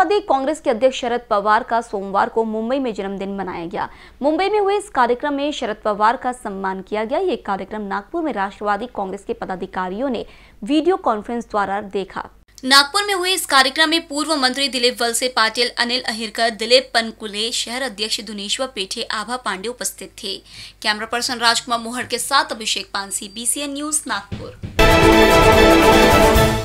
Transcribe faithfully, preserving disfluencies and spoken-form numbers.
राष्ट्रवादी कांग्रेस के अध्यक्ष शरद पवार का सोमवार को मुंबई में जन्मदिन मनाया गया। मुंबई में हुए इस कार्यक्रम में शरद पवार का सम्मान किया गया। ये कार्यक्रम नागपुर में राष्ट्रवादी कांग्रेस के पदाधिकारियों ने वीडियो कॉन्फ्रेंस द्वारा देखा। नागपुर में हुए इस कार्यक्रम में पूर्व मंत्री दिलीप वलसे पाटिल, अनिल अहिरकर, दिलीप पनकुले, शहर अध्यक्ष दुनेश्वर पेठे, आभा पांडे उपस्थित थे। कैमरा पर्सन राजकुमार मोहर के साथ अभिषेक पानसी, बीसीएन न्यूज नागपुर।